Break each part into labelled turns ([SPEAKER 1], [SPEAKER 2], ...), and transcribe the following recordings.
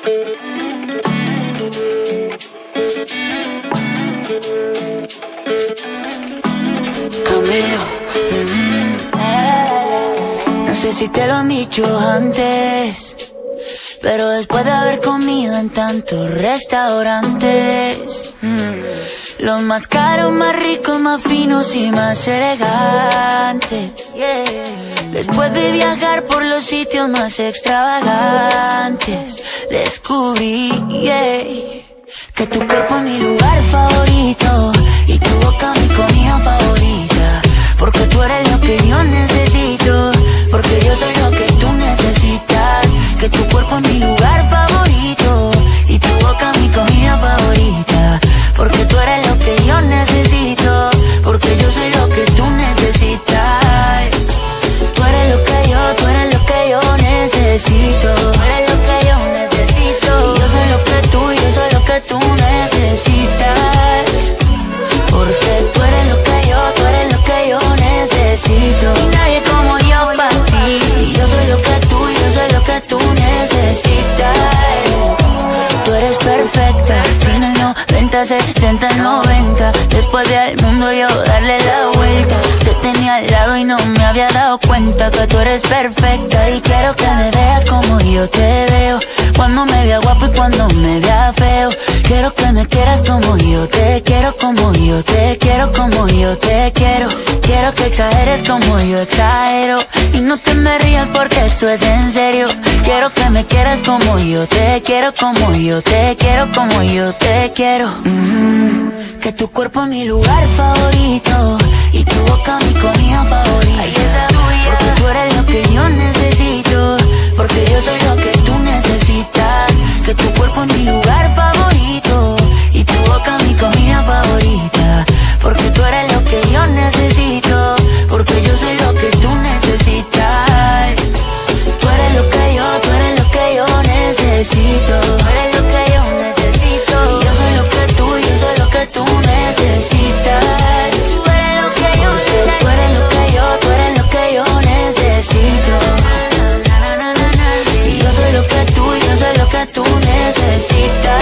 [SPEAKER 1] Camilo, no sé si te lo han dicho antes, pero después de haber comido en tantos restaurantes, los más caros, más ricos, más finos y más elegantes, después de viajar por los sitios más extravagantes, descubrí que tu cuerpo es mi lugar favorito y tu boca mi comida favorita, porque tú eres lo que yo necesito, porque yo soy lo que tú necesitas. Que tu cuerpo es mi lugar favorito y tu boca mi comida favorita, porque tú eres lo que yo necesito, porque yo soy lo que tú necesitas. Tú eres lo que yo, tú eres lo que yo necesito, tú eres lo que yo necesito, y yo soy lo que tú, yo soy lo que tú necesitas, porque tú eres lo que yo, tú eres lo que yo necesito, y nadie como yo para ti, y yo soy lo que tú, yo soy lo que tú necesitas. Tú eres perfecta, sin el 90, 60, 90, después de al mundo yo darle la vuelta, te tenía al lado y no me había dado cuenta que tú eres perfecta, y quiero que me veas como yo te veo, cuando me vea guapo y cuando me vea feo. Quiero que me quieras como yo te quiero, como yo te quiero, como yo te quiero. Quiero que exageres como yo exagero, y no te me rías porque esto es en serio. Quiero que me quieras como yo te quiero, como yo te quiero, como yo te quiero. Que tu cuerpo es mi lugar favorito y tu boca mi comida favorita. Ay, esa tuya. Porque tú eres lo que yo necesito, porque yo soy lo que tú necesitas. Que tu cuerpo es mi lugar favorito y tu boca mi comida favorita, porque tú eres lo que yo necesito, porque yo soy lo que tú necesitas. Tú eres lo que yo, tú eres lo que yo necesito, tú eres lo que yo necesito, y yo soy lo que tú, yo soy lo que tú necesitas. Tú eres lo que yo necesito, tú eres lo que yo, tú eres lo que yo necesito, y yo soy lo que tú, yo soy lo que tú necesitas.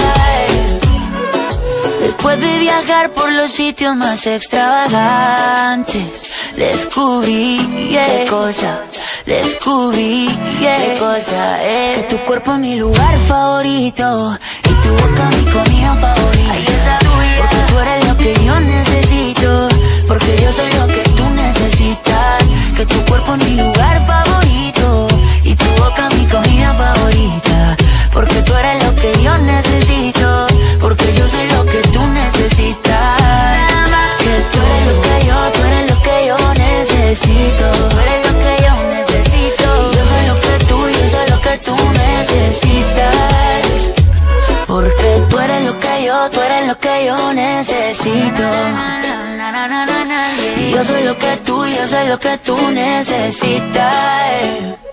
[SPEAKER 1] Después de viajar por los sitios más extravagantes, descubrí qué cosa, descubrí qué cosa es. Que tu cuerpo es mi lugar favorito y tu boca mi comida favorita. Ay, esa tuya. Porque tú eres lo que yo necesito, porque yo soy lo que tú necesitas. Que tu cuerpo es mi lugar favorito y tu boca mi comida favorita, porque tú eres lo que yo necesito, porque yo soy lo que tú necesitas. Nada más que tú eres lo que yo, tú eres lo que yo necesito, tú eres lo que yo necesito, y yo soy lo que tú, yo soy lo que tú necesitas, porque tú eres lo que yo, tú eres lo que yo necesito, y yo soy lo que tú, yo soy lo que tú necesitas.